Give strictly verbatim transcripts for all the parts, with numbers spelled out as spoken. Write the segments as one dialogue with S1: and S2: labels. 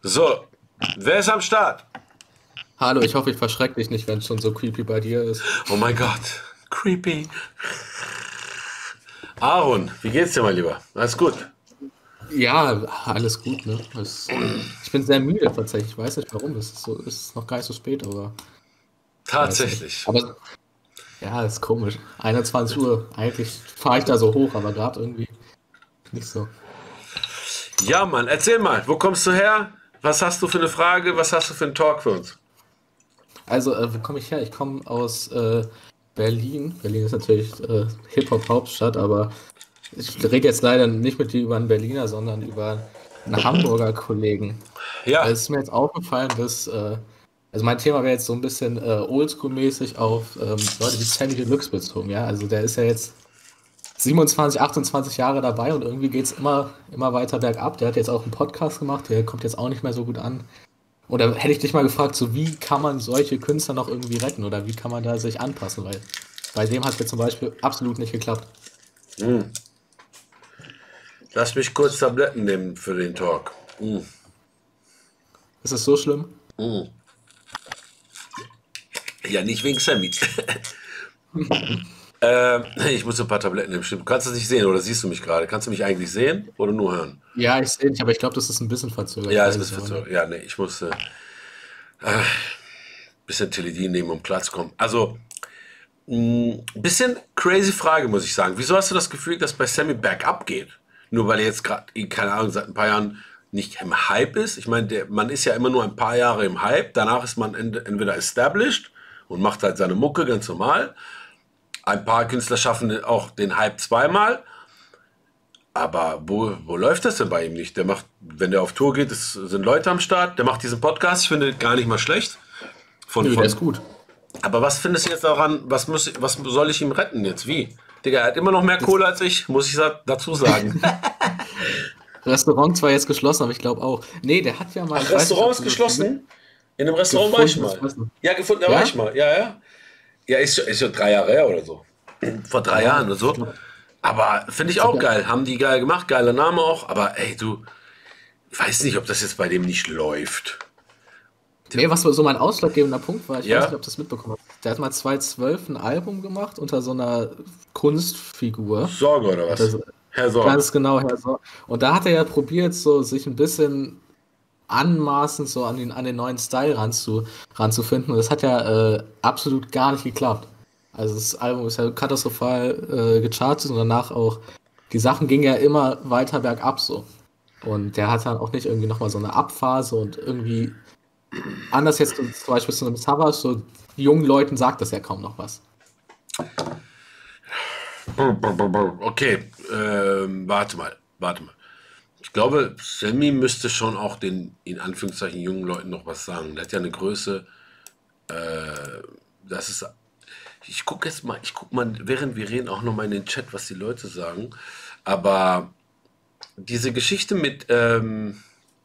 S1: So, wer ist am Start?
S2: Hallo, ich hoffe, ich verschrecke dich nicht, wenn es schon so creepy bei dir ist.
S1: Oh mein Gott, creepy. Aaron, wie geht's dir, mein Lieber? Alles gut?
S2: Ja, alles gut, ne? Es, ich bin sehr müde tatsächlich. Ich weiß nicht warum. Es ist so, es ist noch gar nicht so spät, aber ich weiß nicht.
S1: Tatsächlich.
S2: Aber ja, ist komisch. einundzwanzig Uhr. Eigentlich fahre ich da so hoch, aber gerade irgendwie nicht so.
S1: Ja, Mann, erzähl mal, wo kommst du her? Was hast du für eine Frage? Was hast du für einen Talk für uns?
S2: Also, äh, wo komme ich her? Ich komme aus äh, Berlin. Berlin ist natürlich äh, Hip-Hop-Hauptstadt, aber ich rede jetzt leider nicht mit dir über einen Berliner, sondern über einen Hamburger Kollegen. Weil
S1: Ja,
S2: es ist mir jetzt aufgefallen, dass, äh, also mein Thema wäre jetzt so ein bisschen äh, oldschool-mäßig auf ähm, Leute wie Sammy Deluxe bezogen, ja. Also der ist ja jetzt siebenundzwanzig, achtundzwanzig Jahre dabei und irgendwie geht es immer, immer weiter bergab. Der hat jetzt auch einen Podcast gemacht, der kommt jetzt auch nicht mehr so gut an. Und da hätte ich dich mal gefragt, so wie kann man solche Künstler noch irgendwie retten oder wie kann man da sich anpassen? Weil bei dem hat es jetzt zum Beispiel absolut nicht geklappt.
S1: lass mich kurz Tabletten nehmen für den Talk.
S2: Ist es so schlimm?
S1: Ja, nicht wegen Sammy. ähm, ich muss ein paar Tabletten nehmen, stimmt. Kannst du es nicht sehen oder siehst du mich gerade? Kannst du mich eigentlich sehen oder nur hören?
S2: Ja, ich sehe dich, aber ich glaube, das ist ein bisschen verzögert. Ich
S1: Ja, ist
S2: weiß
S1: ein
S2: es
S1: bisschen
S2: aber nicht.
S1: verzögert. Ja, nee, ich muss ein äh, bisschen Teledin nehmen, um klarzukommen. Also, ein bisschen crazy Frage, muss ich sagen. Wieso hast du das Gefühl, dass bei Sammy bergab geht? Nur weil er jetzt gerade, keine Ahnung, seit ein paar Jahren nicht im Hype ist. Ich meine, der, man ist ja immer nur ein paar Jahre im Hype. Danach ist man ent- entweder established und macht halt seine Mucke ganz normal. Ein paar Künstler schaffen auch den Hype zweimal. Aber wo, wo läuft das denn bei ihm nicht? Der macht, wenn der auf Tour geht, es sind Leute am Start. Der macht diesen Podcast. Ich finde gar nicht mal schlecht. Von,
S2: Nö, der ist
S1: von,
S2: gut.
S1: aber was findest du jetzt daran, was, muss, was soll ich ihm retten jetzt? Wie? Digga, er hat immer noch mehr
S2: Das
S1: Kohle als ich, muss ich sa- dazu sagen.
S2: Restaurant zwar jetzt geschlossen, aber ich glaube auch. Nee, der hat ja mal,
S1: Ach,
S2: ich weiß nicht,
S1: Restaurant
S2: ob
S1: ist
S2: du das mit
S1: geschlossen? In einem Restaurant war ich
S2: gefundenes
S1: mal.
S2: Fressen.
S1: Ja, gefunden, da war ich
S2: Ja?
S1: mal. Ja, ja. Ja, ist, schon- ist schon drei Jahre her oder so. Vor drei
S2: Ja,
S1: Jahren oder
S2: ich
S1: so.
S2: glaube,
S1: Aber finde ich
S2: ich hab
S1: auch
S2: ja.
S1: geil. Haben die geil gemacht, geiler Name auch. Aber ey, du, ich weiß nicht, ob das jetzt bei dem nicht läuft.
S2: Nee, was so mein ausschlaggebender Punkt war, ich weiß nicht,
S1: Ja?
S2: ob du das mitbekommen hast. Der hat mal zweitausendzwölf ein Album gemacht unter so einer Kunstfigur.
S1: Sorge oder
S2: Und
S1: was?
S2: das
S1: Herr Sorge.
S2: ganz genau her so. Und da hat er ja probiert, so sich ein bisschen anmaßend so an den, an den neuen Style ranzu, ranzufinden. Und das hat ja äh, absolut gar nicht geklappt. Also das Album ist ja katastrophal äh, gechartet und danach auch, die Sachen gingen ja immer weiter bergab so. Und der hat dann auch nicht irgendwie nochmal so eine Abphase und irgendwie anders jetzt zum Beispiel zu einem Savage, so jungen Leuten sagt das ja kaum noch was.
S1: Okay, ähm, warte mal, warte mal. Ich glaube, Sammy müsste schon auch den, in Anführungszeichen, jungen Leuten noch was sagen. Der hat ja eine Größe, das ist, ich gucke jetzt mal, ich gucke mal, während wir reden, auch noch mal in den Chat, was die Leute sagen. Aber diese Geschichte mit, ähm,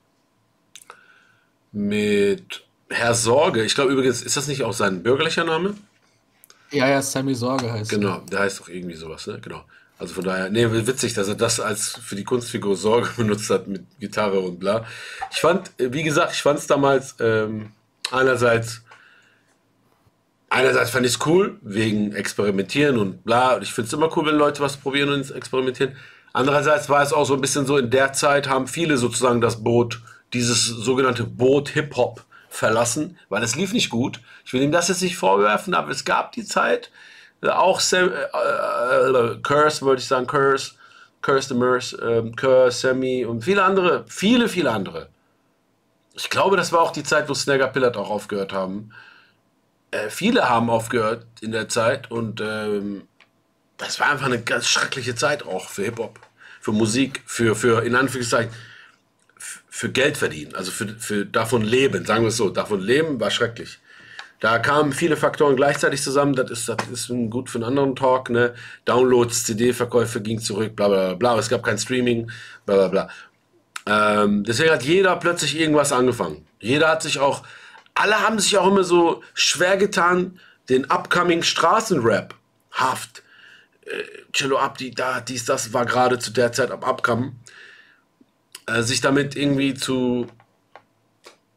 S1: mit Herr Sorge, ich glaube übrigens, ist das nicht auch sein bürgerlicher Name?
S2: Ja, ja, Sammy Sorge heißt er.
S1: Genau, der heißt doch irgendwie sowas, ne? Genau. Also von daher, nee, witzig, dass er das als für die Kunstfigur Sorge benutzt hat mit Gitarre und bla. Ich fand, äh, wie gesagt, ich fand es damals ähm, einerseits, einerseits fand ich es cool, wegen Experimentieren und bla. Und ich finde es immer cool, wenn Leute was probieren und experimentieren. Andererseits war es auch so ein bisschen so, in der Zeit haben viele sozusagen das Boot, dieses sogenannte Boot Hip-Hop verlassen, weil es lief nicht gut. Ich will ihm das jetzt nicht vorwerfen, aber es gab die Zeit, äh, auch Sam, äh, äh, Curse, wollte ich sagen, Curse, Curse the Merce, ähm, Curse, Sammy und viele andere, viele, viele andere. Ich glaube, das war auch die Zeit, wo Snagger Pillard auch aufgehört haben. Äh, viele haben aufgehört in der Zeit und ähm, das war einfach eine ganz schreckliche Zeit auch für Hip-Hop, für Musik, für, für in Anführungszeichen, für Geld verdienen, also für, für davon leben, sagen wir es so, davon leben war schrecklich. Da kamen viele Faktoren gleichzeitig zusammen, das ist, das ist ein gut für einen anderen Talk, ne? Downloads, C D-Verkäufe gingen zurück, bla bla bla, es gab kein Streaming, bla bla bla. Ähm, deswegen hat jeder plötzlich irgendwas angefangen. Jeder hat sich auch, alle haben sich auch immer so schwer getan, den upcoming Straßenrap, Haft, Cello Abdi, da, dies, das war gerade zu der Zeit am Upcoming, äh, sich damit irgendwie zu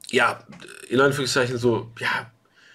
S1: ja, in Anführungszeichen so, ja,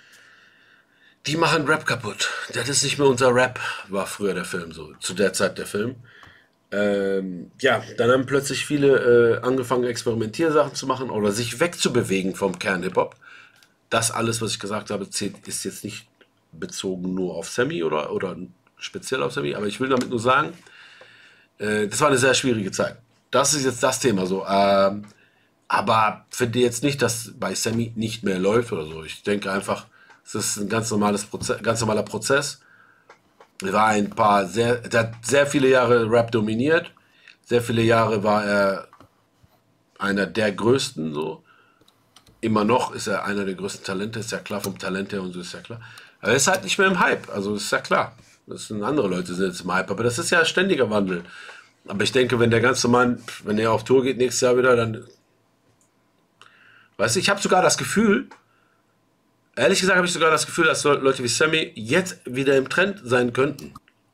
S1: die machen Rap kaputt. Das ist nicht mehr unser Rap, war früher der Film so, zu der Zeit der Film. Ähm, ja, dann haben plötzlich viele äh, angefangen, Experimentiersachen zu machen oder sich wegzubewegen vom Kern-Hip-Hop. Das alles, was ich gesagt habe, zählt, ist jetzt nicht bezogen nur auf Sammy oder, oder speziell auf Sammy, aber ich will damit nur sagen, äh, das war eine sehr schwierige Zeit. Das ist jetzt das Thema so. Ähm, aber finde jetzt nicht, dass bei Sammy nicht mehr läuft oder so. Ich denke einfach, es ist ein ganz normales Proze ganz normaler Prozess. Er war ein paar sehr, der hat sehr viele Jahre Rap dominiert. Sehr viele Jahre war er einer der größten so. Immer noch ist er einer der größten Talente, ist ja klar, vom Talent her und so ist ja klar. Aber er ist halt nicht mehr im Hype, also ist ja klar. Das sind andere Leute, sind jetzt im Hype, aber das ist ja ein ständiger Wandel. Aber ich denke, wenn der ganze Mann, wenn er auf Tour geht nächstes Jahr wieder, dann, weißt du, ich habe sogar das Gefühl, ehrlich gesagt habe ich sogar das Gefühl, dass Leute wie Sammy jetzt wieder im Trend sein könnten.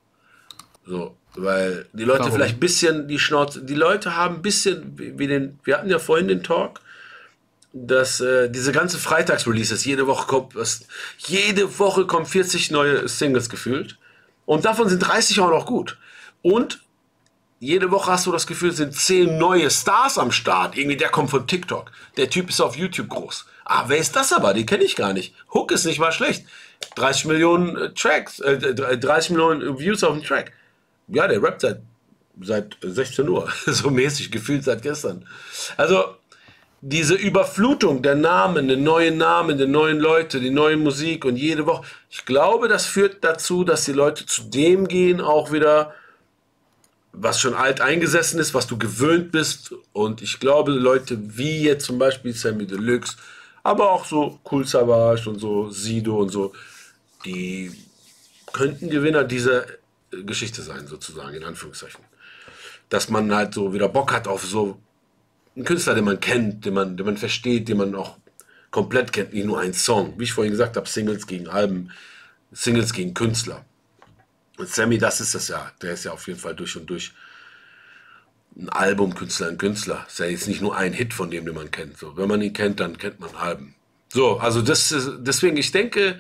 S1: So, weil die Leute
S2: Warum?
S1: vielleicht ein bisschen die Schnauze, die Leute haben ein bisschen, wie wie den, wir hatten ja vorhin den Talk, dass äh, diese ganzen Freitags-Releases, jede Woche kommt was, jede Woche kommen vierzig neue Singles gefühlt. Und davon sind dreißig auch noch gut. Und jede Woche hast du das Gefühl, es sind zehn neue Stars am Start. Irgendwie, der kommt von TikTok. Der Typ ist auf YouTube groß. Ah, wer ist das aber? Den kenne ich gar nicht. Hook ist nicht mal schlecht. dreißig Millionen äh, Tracks, äh, dreißig Millionen Views auf dem Track. Ja, der rappt seit, seit sechzehn Uhr. So mäßig, gefühlt seit gestern. Also, diese Überflutung der Namen, der neuen Namen, der neuen Leute, die neue Musik und jede Woche. Ich glaube, das führt dazu, dass die Leute zu dem gehen, auch wieder, was schon alt eingesessen ist, was du gewöhnt bist. Und ich glaube, Leute wie jetzt zum Beispiel Sammy Deluxe, aber auch so Kool Savas und so Sido und so, die könnten Gewinner dieser äh, Geschichte sein, sozusagen, in Anführungszeichen. Dass man halt so wieder Bock hat auf so einen Künstler, den man kennt, den man, den man versteht, den man auch komplett kennt, nicht nur einen Song. Wie ich vorhin gesagt habe, Singles gegen Alben, Singles gegen Künstler. Und Sammy, das ist das ja. Der ist ja auf jeden Fall durch und durch ein Albumkünstler, ein Künstler. Ist ja jetzt nicht nur ein Hit von dem, den man kennt. So, wenn man ihn kennt, dann kennt man Alben. So, also das ist, deswegen, ich denke,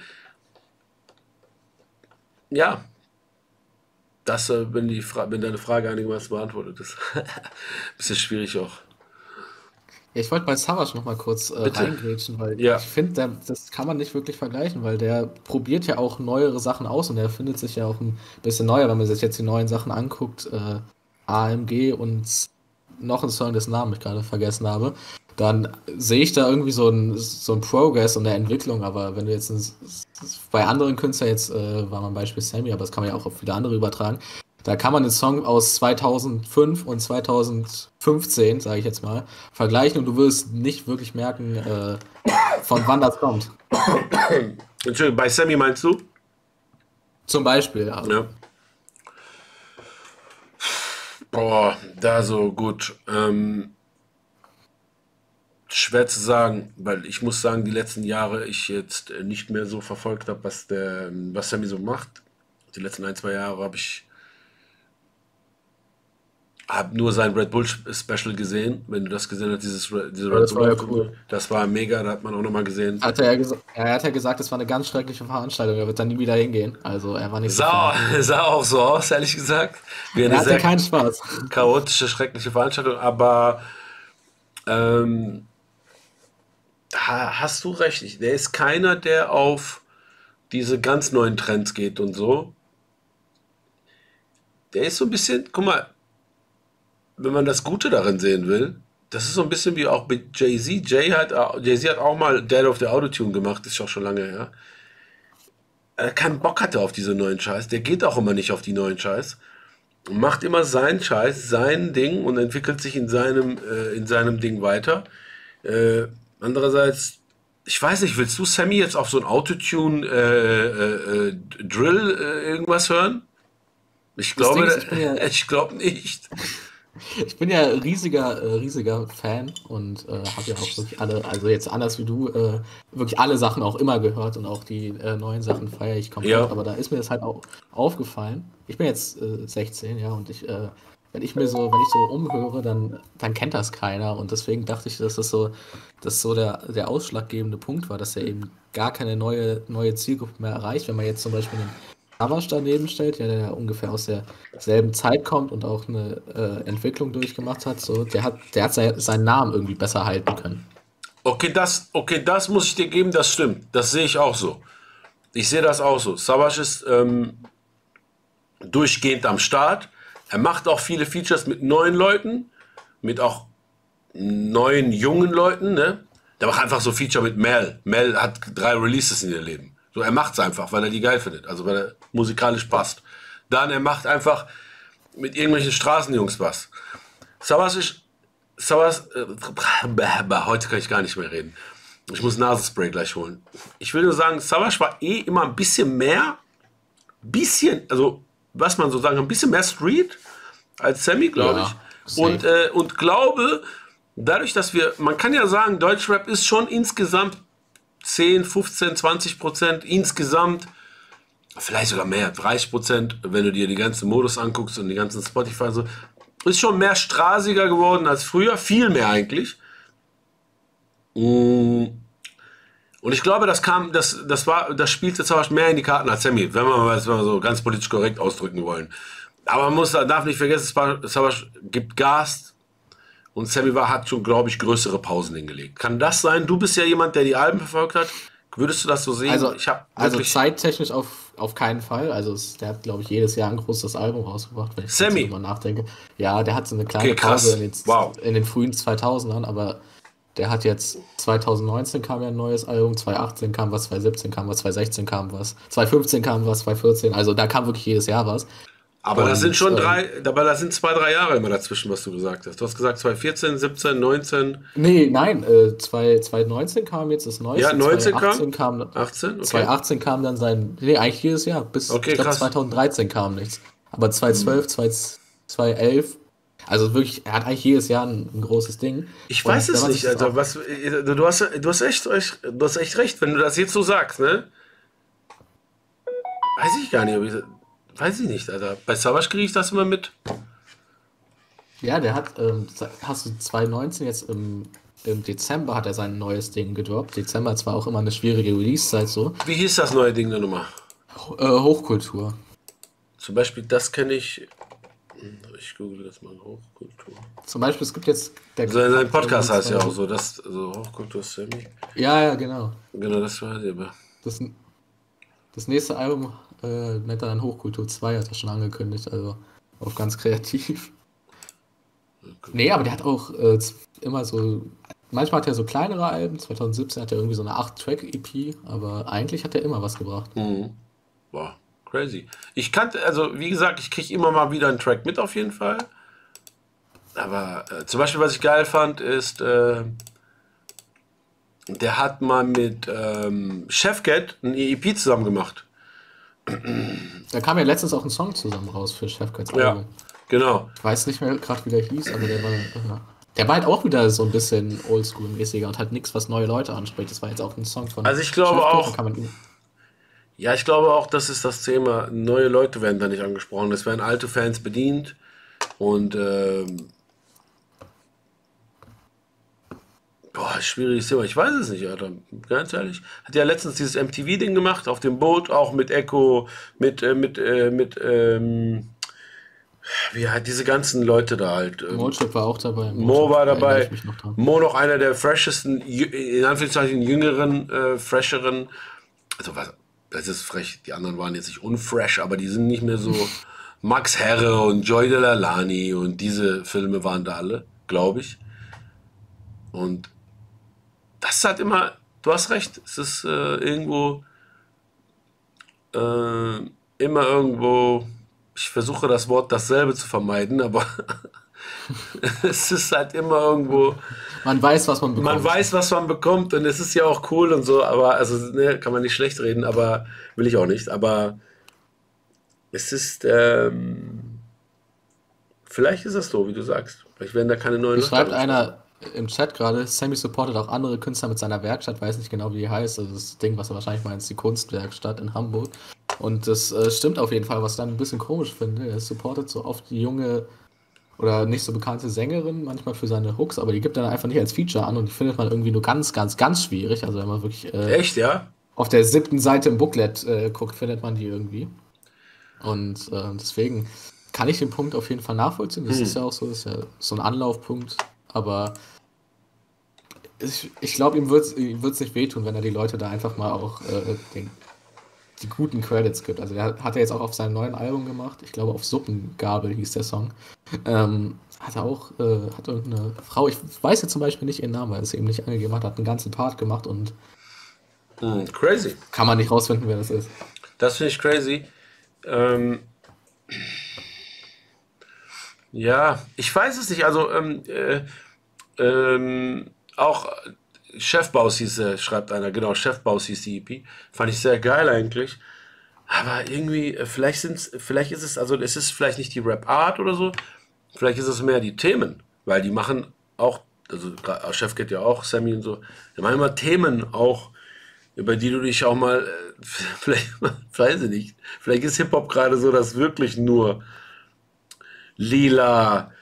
S1: ja, das, äh, wenn, die Fra wenn deine Frage einigermaßen beantwortet ist. Bisschen schwierig auch.
S2: Ja, ich wollte bei Savage noch mal kurz äh,
S1: Bitte.
S2: reingrätschen, weil
S1: Ja.
S2: ich finde, das kann man nicht wirklich vergleichen, weil der probiert ja auch neuere Sachen aus und der findet sich ja auch ein bisschen neuer, wenn man sich jetzt die neuen Sachen anguckt, äh, A M G und noch ein Song, dessen Namen ich gerade vergessen habe, dann sehe ich da irgendwie so ein, so ein Progress und eine Entwicklung, aber wenn du jetzt ein, bei anderen Künstlern, jetzt äh, war mein Beispiel Sammy, aber das kann man ja auch auf viele andere übertragen, da kann man den Song aus zweitausendfünf und zweitausendfünfzehn, sage ich jetzt mal, vergleichen und du wirst nicht wirklich merken, äh, von wann das kommt.
S1: Entschuldigung, bei Sammy meinst du?
S2: Zum Beispiel, ja.
S1: Ja. Boah, da so gut. Ähm, schwer zu sagen, weil ich muss sagen, die letzten Jahre ich jetzt äh, nicht mehr so verfolgt habe, was der, was Sammy so macht. Die letzten ein, zwei Jahre habe ich hab nur sein Red Bull Special gesehen. Wenn du das gesehen hast, dieses Re- diese
S2: Ja,
S1: Red
S2: das
S1: Bull
S2: war ja
S1: Auftritt,
S2: cool.
S1: das war mega, da hat man auch nochmal gesehen.
S2: Hat er, ja gesa- er hat ja gesagt, es war eine ganz schreckliche Veranstaltung, er wird dann nie wieder hingehen. Also er war nicht so
S1: Sah,
S2: Fan.
S1: sah auch so aus, ehrlich gesagt. Wie
S2: Er
S1: eine
S2: hatte
S1: sehr
S2: keinen Spaß.
S1: chaotische, schreckliche Veranstaltung, aber ähm, ha, hast du recht. Ich- Der ist keiner, der auf diese ganz neuen Trends geht und so. Der ist so ein bisschen, guck mal, wenn man das Gute darin sehen will, das ist so ein bisschen wie auch mit Jay-Z. Jay hat, au- Jay-Z hat auch mal Dead of the Autotune gemacht, ist auch schon lange her. Er keinen Bock hatte auf diese neuen Scheiß. Der geht auch immer nicht auf die neuen Scheiß. Macht immer seinen Scheiß, sein Ding und entwickelt sich in seinem, äh, in seinem Ding weiter. Äh, andererseits, ich weiß nicht, willst du Sammy jetzt auf so ein Autotune äh, äh, äh, Drill äh, irgendwas hören? Ich
S2: Das Ding ist,
S1: glaube,
S2: ich bin ja,
S1: ich glaube nicht.
S2: ich bin ja riesiger, äh, riesiger Fan und äh, habe ja auch wirklich alle, also jetzt anders wie du, äh, wirklich alle Sachen auch immer gehört und auch die äh, neuen Sachen feiere ich komplett.
S1: Ja,
S2: Aber da ist mir das halt auch aufgefallen. Ich bin jetzt äh, sechzehn, ja, und ich äh, wenn ich mir so, wenn ich so umhöre, dann, dann kennt das keiner. Und deswegen dachte ich, dass das so, dass so der, der ausschlaggebende Punkt war, dass er eben gar keine neue, neue Zielgruppe mehr erreicht. Wenn man jetzt zum Beispiel einen Savage daneben stellt, ja, der ja ungefähr aus derselben Zeit kommt und auch eine äh, Entwicklung durchgemacht hat, so, der hat, der hat sei- seinen Namen irgendwie besser halten können.
S1: Okay, das, okay, das muss ich dir geben, das stimmt. Das sehe ich auch so. Ich sehe das auch so. Savage ist ähm, durchgehend am Start. Er macht auch viele Features mit neuen Leuten, mit auch neuen jungen Leuten. Ne? Der macht einfach so Feature mit Mel. Mel hat drei Releases in ihr Leben. So, er macht es einfach, weil er die geil findet. Also weil er musikalisch passt. Dann, er macht einfach mit irgendwelchen Straßenjungs was. Savage ist. Savage. Äh, heute kann ich gar nicht mehr reden. Ich muss Nasenspray gleich holen. Ich will nur sagen, Savage war eh immer ein bisschen mehr. Bisschen, also was man so sagen kann, ein bisschen mehr Street als Sammy, glaube
S2: Ja,
S1: ich.
S2: safe.
S1: Und, äh, und glaube, dadurch, dass wir, man kann ja sagen, Deutschrap ist schon insgesamt zehn, fünfzehn, zwanzig Prozent insgesamt, vielleicht sogar mehr, dreißig Prozent, wenn du dir die ganzen Modus anguckst und die ganzen Spotify so, ist schon mehr straßiger geworden als früher, viel mehr eigentlich. Mm. Und ich glaube, das kam, das, das war, das spielte zwar mehr in die Karten als Sammy, wenn wir mal das mal so ganz politisch korrekt ausdrücken wollen. Aber man muss, darf nicht vergessen, Savage gibt Gas und Sammy war, hat schon, glaube ich, größere Pausen hingelegt. Kann das sein? Du bist ja jemand, der die Alben verfolgt hat. Würdest du das so sehen?
S2: Also,
S1: ich habe
S2: also
S1: wirklich
S2: zeittechnisch auf, auf keinen Fall. Also es, der hat, glaube ich, jedes Jahr ein großes Album rausgebracht, wenn ich jetzt
S1: Sammy.
S2: drüber nachdenke. Ja, der hat so eine kleine
S1: Okay, krass.
S2: Pause in den,
S1: Wow.
S2: in den frühen zweitausendern, aber der hat jetzt zwanzig neunzehn kam ja ein neues Album, zwanzig achtzehn kam was, zwanzig siebzehn kam was, zwanzig sechzehn kam was, zwanzig fünfzehn kam was, zwanzig vierzehn, also da kam wirklich jedes Jahr was.
S1: Aber das
S2: Und,
S1: sind schon
S2: ähm,
S1: drei, aber das sind zwei, drei Jahre immer dazwischen, was du gesagt hast. Du hast gesagt zwanzig vierzehn, siebzehn, neunzehn.
S2: Nee, nein, äh, zwanzig neunzehn kam jetzt das Neueste,
S1: Ja, neunzehn
S2: zwanzig achtzehn kam,
S1: achtzehn, okay.
S2: zwanzig achtzehn kam dann sein, nee, eigentlich jedes Jahr, bis
S1: Okay,
S2: ich glaube
S1: krass.
S2: zwanzig dreizehn kam nichts. Aber zwanzig zwölf, zwanzig elf, also wirklich, er hat eigentlich jedes Jahr ein, ein großes Ding.
S1: Ich
S2: Und
S1: weiß
S2: wenn
S1: es
S2: man
S1: nicht,
S2: sich das
S1: Alter.
S2: auch-
S1: Was, du, du, hast, du, hast echt, du hast echt recht, wenn du das jetzt so sagst, ne? Weiß ich gar nicht, ob ich, weiß ich nicht, Alter. Bei Savage kriege ich das immer mit.
S2: Ja, der hat, ähm, hast du zwanzig neunzehn jetzt im, im Dezember hat er sein neues Ding gedroppt. Dezember ist zwar auch immer eine schwierige Release-Zeit so.
S1: Wie hieß das neue Ding denn nochmal?
S2: Äh, Hochkultur.
S1: Zum Beispiel, das kenne ich. Ich google das mal, Hochkultur.
S2: Zum Beispiel, es gibt jetzt der
S1: Sein, sein Podcast heißt ja
S2: zwei-
S1: auch so, das, so Hochkultur Sammy.
S2: Ja, ja, genau.
S1: Genau, das war der.
S2: Das, das nächste Album äh, nennt er dann Hochkultur zwei, hat er schon angekündigt, also auch ganz kreativ. Nee, aber der hat auch äh, z- immer so, manchmal hat er so kleinere Alben, zwanzig siebzehn hat er irgendwie so eine acht Track E P, aber eigentlich hat er immer was gebracht.
S1: Mhm. Wow, crazy. Ich kannte, also wie gesagt, ich kriege immer mal wieder einen Track mit auf jeden Fall. Aber äh, zum Beispiel, was ich geil fand, ist, äh, der hat mal mit ähm, Chefcat ein E P zusammen gemacht.
S2: Da kam ja letztens auch ein Song zusammen raus für Chefkats
S1: Ja,
S2: Album.
S1: genau.
S2: Ich weiß nicht mehr gerade, wie der hieß, aber der war, äh, der war halt auch wieder so ein bisschen oldschool-mäßiger und halt nichts, was neue Leute anspricht. Das war jetzt auch ein Song von
S1: Also ich glaube
S2: Chefcat,
S1: auch-
S2: da kann man,
S1: Ja, ich glaube auch, das ist das Thema. Neue Leute werden da nicht angesprochen. Es werden alte Fans bedient. Und ähm, boah, schwieriges Thema. Ich weiß es nicht, Alter. Ganz ehrlich. Hat ja letztens dieses M T V-Ding gemacht auf dem Boot, auch mit Echo, mit, äh, mit, äh, mit, ähm, wie halt diese ganzen Leute da halt. Ähm,
S2: Motrip war auch dabei.
S1: Mo
S2: Motrip
S1: war
S2: erinnere
S1: dabei.
S2: ich mich noch dran.
S1: Mo noch einer der freshesten, jü- in Anführungszeichen jüngeren, äh, fresheren. Also was, das ist frech. Die anderen waren jetzt nicht unfresh, aber die sind nicht mehr so. Max Herre und Joy Delalani und diese Filme waren da alle, glaube ich. Und das ist halt immer, du hast recht, es ist äh, irgendwo, äh, immer irgendwo, ich versuche das Wort dasselbe zu vermeiden, aber es ist halt immer irgendwo,
S2: Man weiß, was man bekommt.
S1: man weiß, was man bekommt und es ist ja auch cool und so, aber, also, ne, kann man nicht schlecht reden, aber, will ich auch nicht, aber es ist, ähm, vielleicht ist das so, wie du sagst. Vielleicht werden da keine neuen
S2: Hier schreibt
S1: angesprochen.
S2: einer im Chat gerade, Sammy supportet auch andere Künstler mit seiner Werkstatt, weiß nicht genau, wie die heißt. Also das Ding, was er wahrscheinlich meint, ist die Kunstwerkstatt in Hamburg. Und das äh, stimmt auf jeden Fall, was ich dann ein bisschen komisch finde. Er supportet so oft die junge oder nicht so bekannte Sängerin, manchmal für seine Hooks, aber die gibt er dann einfach nicht als Feature an und die findet man irgendwie nur ganz, ganz, ganz schwierig. Also wenn man wirklich äh,
S1: Echt, ja?
S2: auf der siebten Seite im Booklet äh, guckt, findet man die irgendwie. Und äh, deswegen kann ich den Punkt auf jeden Fall nachvollziehen. Das
S1: Hm.
S2: ist ja auch so, das ist ja so ein Anlaufpunkt. Aber ich, ich glaube, ihm wird es ihm wird's nicht wehtun, wenn er die Leute da einfach mal auch äh, den, die guten Credits gibt. Also er hat er jetzt auch auf seinem neuen Album gemacht. Ich glaube, auf Suppengabel hieß der Song. Ähm, hat er auch, äh, hat irgendeine Frau, ich weiß jetzt zum Beispiel nicht ihren Namen, weil er es eben nicht angegeben hat, hat einen ganzen Part gemacht und
S1: Hm, crazy.
S2: kann man nicht rausfinden, wer das ist.
S1: Das finde ich crazy. Ähm, ja, ich weiß es nicht. Also, ähm, äh, ähm, auch Chefbaus hieß, äh, schreibt einer, genau, Chefbaus hieß die E P. Fand ich sehr geil eigentlich. Aber irgendwie, äh, vielleicht sind's, vielleicht ist es, also es ist vielleicht nicht die Rap-Art oder so, vielleicht ist es mehr die Themen, weil die machen auch, also gra- Chef geht ja auch, Sammy und so, die machen immer Themen auch, über die du dich auch mal, äh, vielleicht, weiß ich nicht, vielleicht ist Hip-Hop gerade so, dass wirklich nur Lila,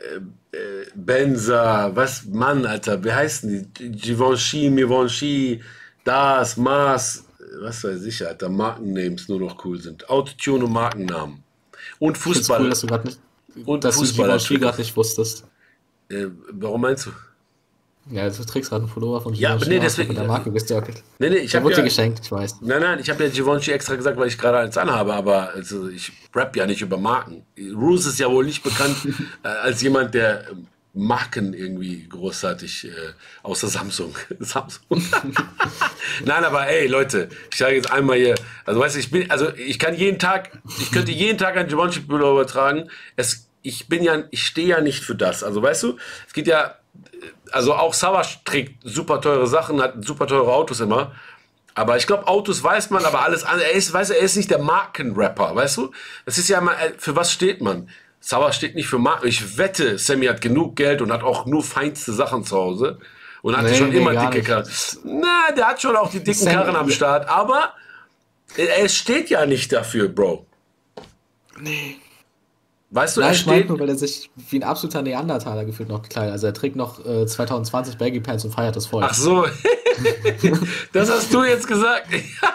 S1: Benza, was, Mann, Alter, wie heißen die? Givenchy, Mivenchy, das, Mars, was weiß ich, Alter, Markennames nur noch cool sind. Autotune und Markennamen. Und
S2: Ich finde es cool,
S1: Fußball.
S2: dass du gerade nicht,
S1: Und
S2: dass du Givenchy
S1: Fußballer.
S2: gerade nicht wusstest.
S1: Äh, warum meinst du?
S2: Ja, du trägst gerade einen Pullover von
S1: Ja, aber
S2: Givenchy
S1: nee,
S2: aus, der von
S1: deswegen.
S2: der Marke gestärkt.
S1: Nee, nee, ich
S2: Der
S1: habe
S2: wurde dir
S1: ja.
S2: geschenkt, ich weiß.
S1: Nein, nein, ich habe ja Givenchy extra gesagt, weil ich gerade eins anhabe, aber also ich rap ja nicht über Marken. Roos ist ja wohl nicht bekannt äh, als jemand, der äh, Marken irgendwie großartig, äh, außer Samsung. Samsung. Nein, aber ey, Leute, ich sage jetzt einmal hier, also weißt du, ich bin, also ich kann jeden Tag, ich könnte jeden Tag ein Givenchy Pullover übertragen. Es, ich bin ja, ich stehe ja nicht für das. Also weißt du, es geht ja, also auch Savage trägt super teure Sachen, hat super teure Autos immer. Aber ich glaube, Autos weiß man, aber alles andere, er ist, weißt du, er ist nicht der Markenrapper, weißt du? Das ist ja mal, äh, für was steht man? Sauer steht nicht für Marken. Ich wette, Sammy hat genug Geld und hat auch nur feinste Sachen zu Hause. Und hatte
S2: Nee,
S1: schon
S2: nee,
S1: immer
S2: gar
S1: dicke
S2: nicht.
S1: Karren. Na, der hat schon auch die dicken
S2: Sammy-
S1: Karren am Start. Aber er steht ja nicht dafür, Bro.
S2: Nee.
S1: Weißt du, er
S2: Nein, ich meine
S1: steht...
S2: nur, weil er sich wie ein absoluter Neandertaler gefühlt noch kleidet. Also er trägt noch äh, zwanzig zwanzig Baggy Pants und feiert das voll.
S1: Ach so, das hast du jetzt gesagt.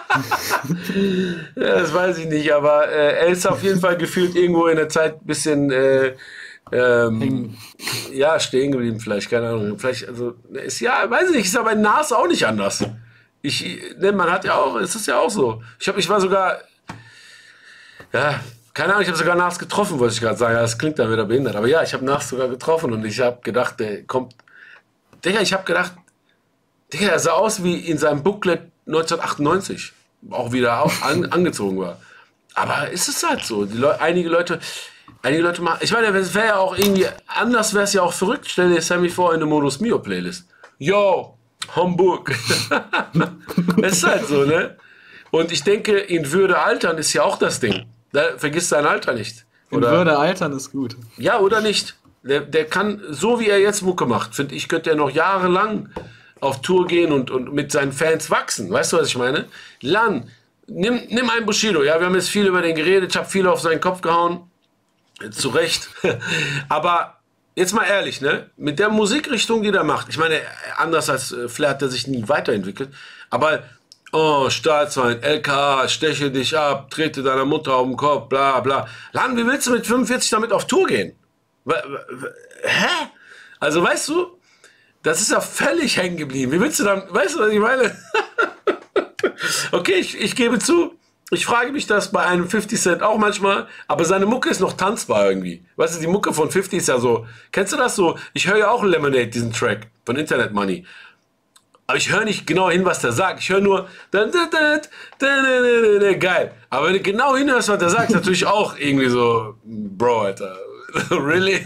S1: Ja, das weiß ich nicht, aber äh, er ist auf jeden Fall gefühlt irgendwo in der Zeit ein bisschen äh, ähm,
S2: Hängen.
S1: ja, stehen geblieben, vielleicht, keine Ahnung. Vielleicht, also, ist ja, weiß ich nicht, ist ja bei Nas auch nicht anders. Ich, ne, man hat ja auch, es ist ja auch so. Ich habe, ich war sogar, ja, keine Ahnung, ich habe sogar Nas getroffen, wollte ich gerade sagen. Ja, das klingt dann wieder behindert, aber ja, ich habe Nas sogar getroffen und ich habe gedacht, der kommt, Digga, ich habe gedacht, Digga, er sah aus wie in seinem Booklet neunzehnhundertachtundneunzig. Auch wieder au- an, angezogen war. Aber ist es halt so. Die Leu einige Leute, einige Leute machen. Ich meine, es wäre ja auch irgendwie, anders wäre es ja auch verrückt. Stell dir Sammy vor in eine Modus Mio Playlist. Yo, Hamburg. Es ist halt so, ne? Und ich denke, in Würde altern ist ja auch das Ding. Da vergisst sein Alter nicht.
S2: In
S1: Oder,
S2: Würde altern ist gut.
S1: ja, oder nicht? Der, der kann, so wie er jetzt Mucke macht, finde ich, könnte er noch jahrelang auf Tour gehen und, und mit seinen Fans wachsen. Weißt du, was ich meine? Lan, nimm, nimm einen Bushido. Ja, wir haben jetzt viel über den geredet. Ich habe viel auf seinen Kopf gehauen. Zu Recht. Aber jetzt mal ehrlich, ne? Mit der Musikrichtung, die der macht. Ich meine, anders als äh, Flair hat er sich nie weiterentwickelt. Aber, oh, Staatsfeind, L K A, steche dich ab, trete deiner Mutter auf den Kopf, bla, bla. Lan, wie willst du mit fünfundvierzig damit auf Tour gehen? Wa- wa- Hä? Also, weißt du, das ist ja völlig hängen geblieben. Wie willst du dann, weißt du, was ich meine? Okay, ich, ich gebe zu, ich frage mich das bei einem fifty Cent auch manchmal, aber seine Mucke ist noch tanzbar irgendwie. Weißt du, die Mucke von fifty ist ja so, kennst du das so? Ich höre ja auch Lemonade, diesen Track von Internet Money. Aber ich höre nicht genau hin, was der sagt. Ich höre nur, da, da, da, da, da, da, da, geil. Aber wenn du genau hinhörst, was der sagt, ist natürlich auch irgendwie so, Bro, Alter, really?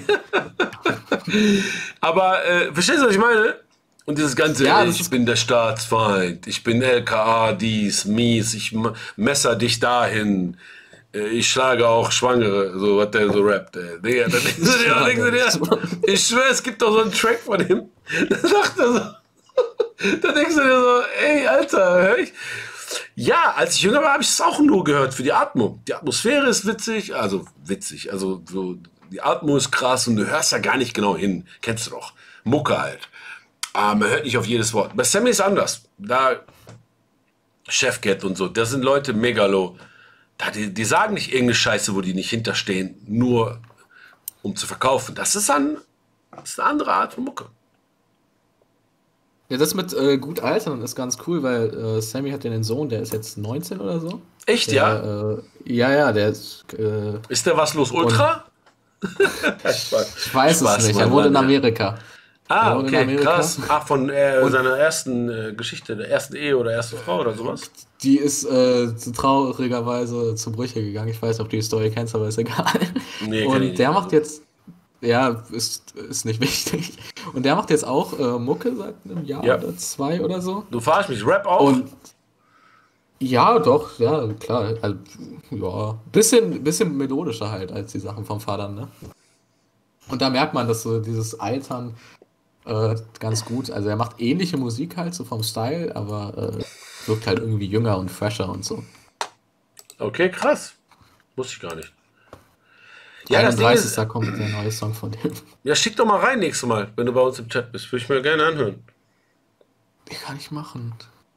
S1: Aber äh, verstehst du, was ich meine? Und dieses ganze,
S2: Ja,
S1: ey,
S2: das
S1: ich
S2: ist-
S1: bin der Staatsfeind, ich bin L K A, dies, mies, ich m- messer dich dahin, äh, ich schlage auch Schwangere, so was der so rappt. Ey. Digga, dann denkst du dir, denkst du dir, ich schwöre, es gibt doch so einen Track von ihm, da sagt er so, da denkst du dir so, ey, Alter, hör ich? Ja, als ich jünger war, habe ich es auch nur gehört für die Atmung. Die Atmosphäre ist witzig, also witzig, also so die Atmo ist krass und du hörst da gar nicht genau hin. Kennst du doch. Mucke halt. Aber man hört nicht auf jedes Wort. Bei Sammy ist anders. Da Chefcat und so, das sind Leute megalo. Da, die, die sagen nicht irgendeine Scheiße, wo die nicht hinterstehen, nur um zu verkaufen. Das ist, ein, das ist eine andere Art von Mucke.
S2: Ja, das mit äh, gut altern ist ganz cool, weil äh, Sammy hat ja einen Sohn, der ist jetzt neunzehn oder so.
S1: Echt,
S2: Der,
S1: ja?
S2: äh, ja, ja, der ist. Äh,
S1: Ist der was los Ultra?
S2: ich weiß
S1: Spaß,
S2: es nicht,
S1: Mann,
S2: er wohnt in
S1: Mann, ja.
S2: Amerika. Er
S1: Ah,
S2: wohnt in
S1: okay,
S2: Amerika.
S1: krass. Ach, von äh,
S2: Und
S1: seiner ersten äh, Geschichte, der ersten Ehe oder ersten Frau oder sowas?
S2: die ist äh, zu traurigerweise zu Brüche gegangen. Ich weiß nicht, ob du die Story kennst, aber ist egal.
S1: Nee, kenn ich
S2: Und
S1: nicht.
S2: der macht jetzt. Ja, ist, ist nicht wichtig. Und der macht jetzt auch äh, Mucke seit einem Jahr
S1: Ja.
S2: oder zwei oder so.
S1: Du verarsch mich, Rap auch?
S2: Und ja, doch, ja, klar. Also, ja, bisschen, bisschen melodischer halt als die Sachen vom Vater, ne? Und da merkt man, dass so dieses Altern äh, ganz gut, also er macht ähnliche Musik halt, so vom Style, aber äh, wirkt halt irgendwie jünger und fresher und so.
S1: Okay, krass. Wusste ich gar nicht. Ja, das Ding
S2: einunddreißig.
S1: ist,
S2: kommt der neue Song von dem.
S1: ja, schick doch mal rein nächstes Mal, wenn du bei uns im Chat bist. Würde ich mir gerne anhören.
S2: Den kann ich machen.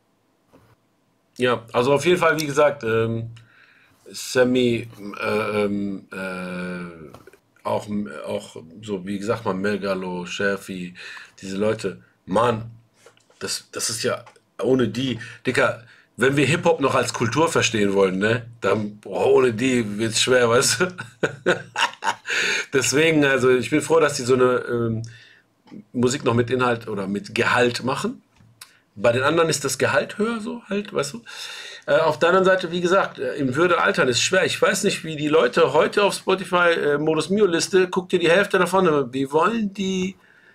S1: Ja, also auf jeden Fall, wie gesagt, ähm, Sammy, äh, ähm, äh, auch, auch so, wie gesagt, mal Megalo, Scherfi, diese Leute, Mann, das, das ist ja ohne die, Dicker, wenn wir Hip-Hop noch als Kultur verstehen wollen, ne, dann boah, ohne die wird's schwer, weißt du? Deswegen, also ich bin froh, dass die so eine ähm, Musik noch mit Inhalt oder mit Gehalt machen. Bei den anderen ist das Gehalt höher, so halt, weißt du. Äh, auf der anderen Seite, wie gesagt, äh, im Würde altern ist schwer. Ich weiß nicht, wie die Leute heute auf Spotify äh, Modus Mio Liste, guck dir die Hälfte davon, an. Wie wollen die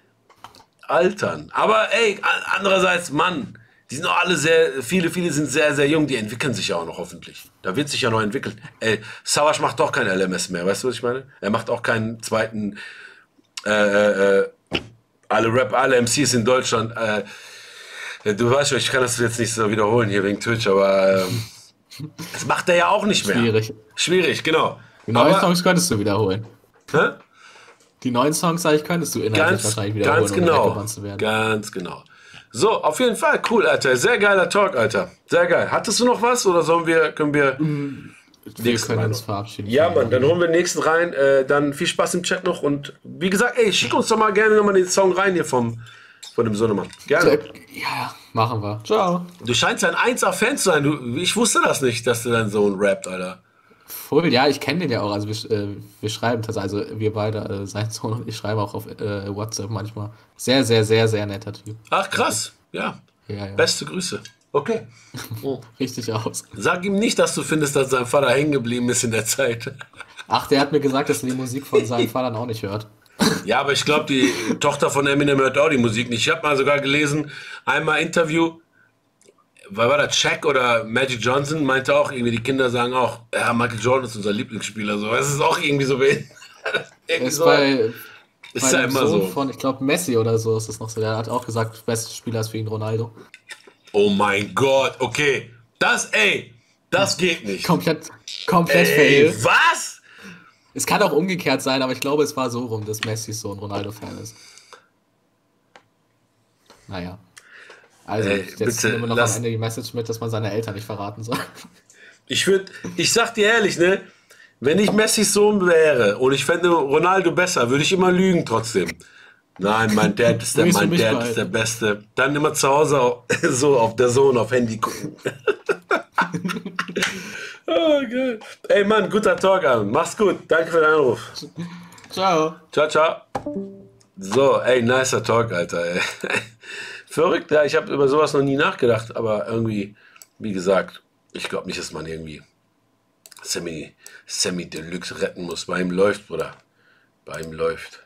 S1: altern? Aber ey, a- andererseits, Mann, die sind auch alle sehr, viele, viele sind sehr, sehr jung, die entwickeln sich ja auch noch hoffentlich. Da wird sich ja noch entwickelt. Ey, Savage macht doch kein L M S mehr, weißt du, was ich meine? Er macht auch keinen zweiten, äh, äh, äh, alle Rap, alle M Cs in Deutschland, äh, du weißt schon, ich kann das jetzt nicht so wiederholen hier wegen Twitch, aber ähm, das macht er ja auch nicht mehr.
S2: Schwierig.
S1: Schwierig, genau.
S2: Die neuen
S1: Aber,
S2: Songs könntest du wiederholen.
S1: hä?
S2: Die neuen Songs, sag ich, könntest du inhaltlich
S1: Ganz,
S2: wahrscheinlich wiederholen,
S1: ganz
S2: ohne
S1: genau.
S2: weggebannt zu werden.
S1: Ganz genau. So, auf jeden Fall, cool, Alter. Sehr geiler Talk, Alter. Sehr geil. Hattest du noch was oder sollen wir, können wir
S2: Wir
S1: nächsten
S2: können
S1: Mal
S2: uns
S1: noch?
S2: verabschieden.
S1: Ja, Mann, dann holen wir den nächsten rein. Äh, dann viel Spaß im Chat noch und wie gesagt, ey, schick uns doch mal gerne nochmal den Song rein hier vom, von dem Sohnemann. Gerne.
S2: Ja, machen wir. Ciao.
S1: Du scheinst ein eins A-Fan zu sein. Du, ich wusste das nicht, dass du dein Sohn rappt, Alter.
S2: Voll, ja, ich kenne den ja auch. Also wir, äh, wir schreiben das, also wir beide, äh, sein Sohn und ich schreiben auch auf äh, WhatsApp manchmal. Sehr, sehr, sehr, sehr netter Typ.
S1: Ach, krass. Ja.
S2: Ja, ja.
S1: Beste Grüße. Okay.
S2: Richtig aus.
S1: Sag ihm nicht, dass du findest, dass sein Vater hängen geblieben ist in der Zeit.
S2: Ach, der hat mir gesagt, dass er die Musik von seinem Vater auch nicht hört.
S1: Ja, aber ich glaube, die Tochter von Eminem hört auch die Musik nicht. Ich habe mal sogar gelesen, einmal Interview, weil war das Shaq oder Magic Johnson, meinte auch irgendwie, die Kinder sagen auch, ja, Michael Jordan ist unser Lieblingsspieler. So, es ist auch irgendwie so behindert.
S2: Er
S1: Irgendwie
S2: ist
S1: so.
S2: bei,
S1: Ist
S2: bei
S1: ja
S2: dem
S1: immer
S2: Sohn
S1: so.
S2: von, ich glaube, Messi oder so ist das noch so. Der hat auch gesagt, beste Spieler ist für ihn Ronaldo.
S1: Oh mein Gott, okay. Das, ey, das geht nicht.
S2: Komplett, komplett
S1: Ey,
S2: fail.
S1: was?
S2: Es kann auch umgekehrt sein, aber ich glaube, es war so rum, dass Messi so ein Ronaldo-Fan ist. Naja. Also,
S1: Ey,
S2: jetzt
S1: bitte,
S2: nehmen wir noch
S1: lass-
S2: am Ende die Message mit, dass man seine Eltern nicht verraten soll.
S1: Ich würde, ich sag dir ehrlich, ne, wenn ich Messis Sohn wäre und ich fände Ronaldo besser, würde ich immer lügen trotzdem. Nein, mein Dad ist der,
S2: Willst du
S1: mein
S2: mich
S1: Dad
S2: behalten?
S1: ist der Beste. Dann immer zu Hause au- so auf der Sohn auf Handy gucken. Oh, geil. Ey Mann, guter Talk an. Mach's gut. Danke für den Anruf.
S2: Ciao.
S1: Ciao, ciao. So, ey, nicer Talk, Alter. Ey. Verrückt, ja, ich habe über sowas noch nie nachgedacht, aber irgendwie, wie gesagt, ich glaube nicht, dass man irgendwie Sammy, Sammy Deluxe retten muss. Bei ihm läuft, Bruder. Bei ihm läuft.